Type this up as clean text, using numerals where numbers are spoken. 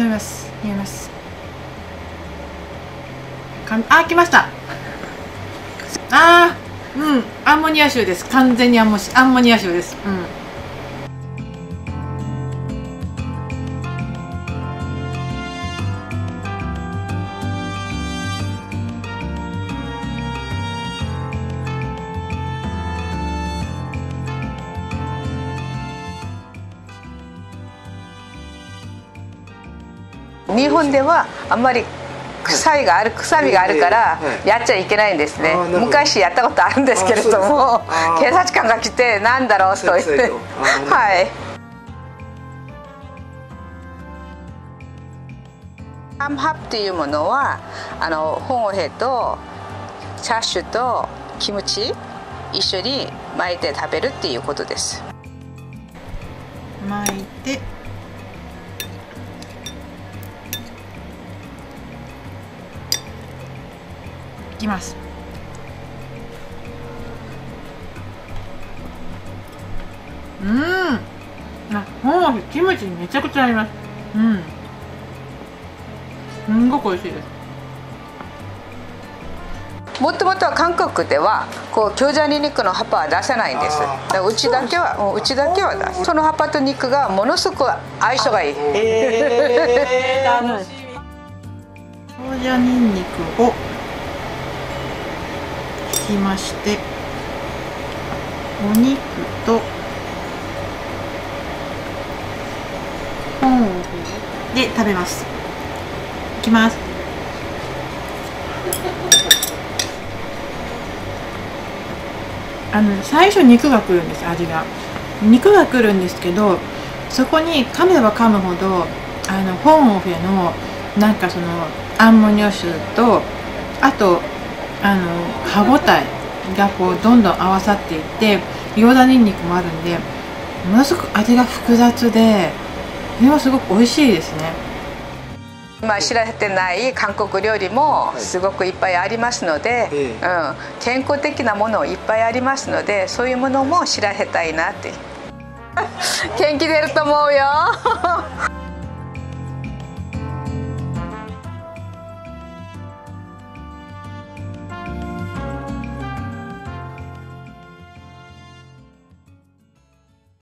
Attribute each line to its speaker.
Speaker 1: みます。入れます。あ、来ました。あー、うん、アンモニア臭です。完全にアンモニア臭です。うん。
Speaker 2: 日本ではあんまり臭みがあるからやっちゃいけないんですね。昔やったことあるんですけれども、警察官が来てなんだろうと言って、はい。ハムハプっていうものは本ヘとチャーシューとキムチ一緒に巻いて食べるっていうことです。
Speaker 1: 巻いていきます。キムチめちゃくちゃ合います。すんごく美味しいです。
Speaker 2: もともとは韓国では京ジャニ肉の葉っぱは出せないんです。うちだけは出す。その葉っぱと肉がものすごく相性がいい。
Speaker 1: 楽しみ。京ジャニンニクを引きまして、お肉と本をで食べます。いきます。最初肉が来るんです。肉が来るんですけど、そこに噛めば噛むほど本オフェのなんかそのアンモニア臭と、あと歯ごたえがどんどん合わさっていって、ヨーダニンニクもあるんで、ものすごく味が複雑で、これはすごく美味しいですね。
Speaker 2: 知られてない韓国料理もすごくいっぱいありますので、健康的なものいっぱいありますので、そういうものも知らせたいなって。元気出ると思うよ。